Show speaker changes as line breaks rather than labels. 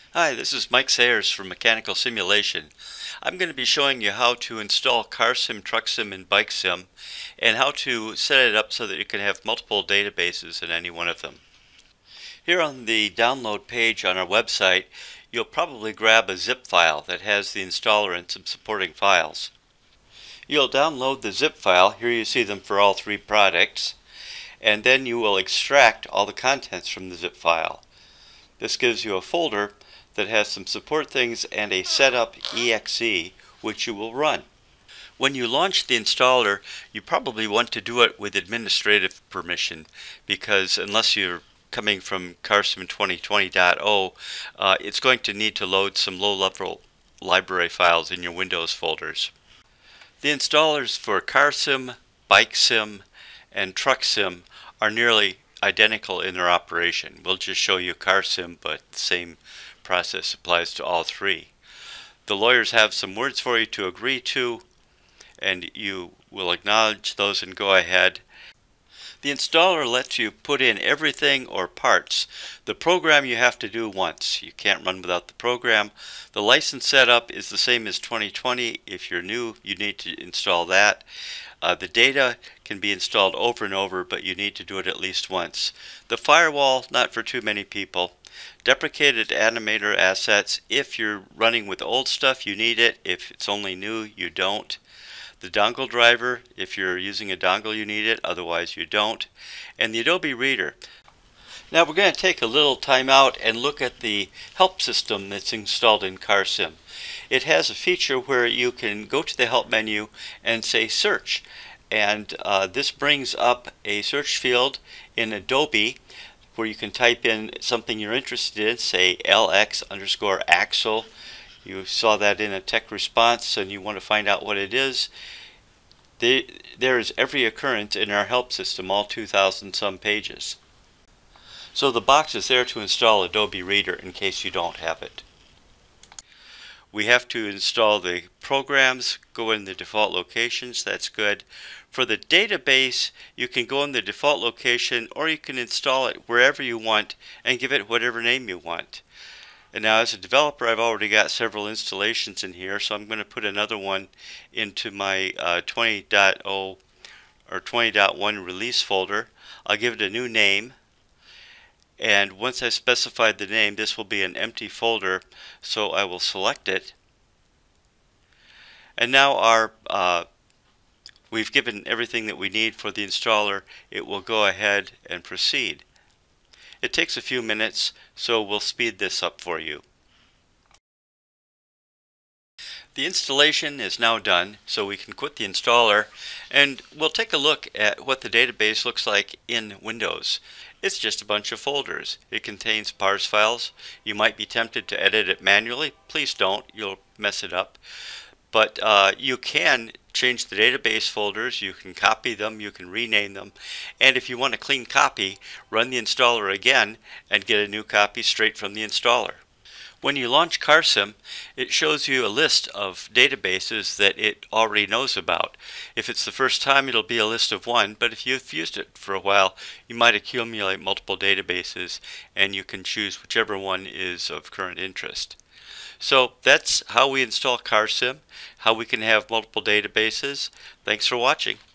Hi, this is Mike Sayers from Mechanical Simulation. I'm going to be showing you how to install CarSim, TruckSim, and BikeSim, and how to set it up so that you can have multiple databases in any one of them. Here on the download page on our website, you'll probably grab a zip file that has the installer and some supporting files. You'll download the zip file, here you see them for all three products, and then you will extract all the contents from the zip file. This gives you a folder that has some support things and a setup exe which you will run. When you launch the installer, you probably want to do it with administrative permission, because unless you're coming from CarSim 2020.0, it's going to need to load some low-level library files in your Windows folders. The installers for CarSim, BikeSim, and TruckSim are nearly identical in their operation. We'll just show you CarSim, but the same process applies to all three. The lawyers have some words for you to agree to, and you will acknowledge those and go ahead. The installer lets you put in everything or parts. The program you have to do once. You can't run without the program. The license setup is the same as 2020. If you're new, you need to install that. The data can be installed over and over, but you need to do it at least once. The firewall, not for too many people. Deprecated animator assets. If you're running with old stuff, you need it. If it's only new, you don't. The dongle driver, if you're using a dongle, you need it. Otherwise, you don't. And the Adobe Reader. Now we're going to take a little time out and look at the help system that's installed in CarSim. It has a feature where you can go to the help menu and say search, and this brings up a search field in Adobe where you can type in something you're interested in, say LX_axle. You saw that in a tech response and you want to find out what it is. There is every occurrence in our help system, all 2,000 some pages. So the box is there to install Adobe Reader in case you don't have it. We have to install the programs, go in the default locations, that's good. For the database, you can go in the default location or you can install it wherever you want and give it whatever name you want. And now as a developer, I've already got several installations in here, so I'm going to put another one into my 20.0 or 20.1 release folder. I'll give it a new name. And once I specified the name, this will be an empty folder, so I will select it. And now we've given everything that we need for the installer. It will go ahead and proceed. It takes a few minutes, so we'll speed this up for you. The installation is now done, so we can quit the installer, and we'll take a look at what the database looks like in Windows. It's just a bunch of folders. It contains parse files. You might be tempted to edit it manually. Please don't. You'll mess it up. But you can change the database folders. You can copy them. You can rename them. And if you want a clean copy, run the installer again and get a new copy straight from the installer. When you launch CarSim, it shows you a list of databases that it already knows about. If it's the first time, it'll be a list of one, but if you've used it for a while, you might accumulate multiple databases, and you can choose whichever one is of current interest. So that's how we install CarSim, how we can have multiple databases. Thanks for watching.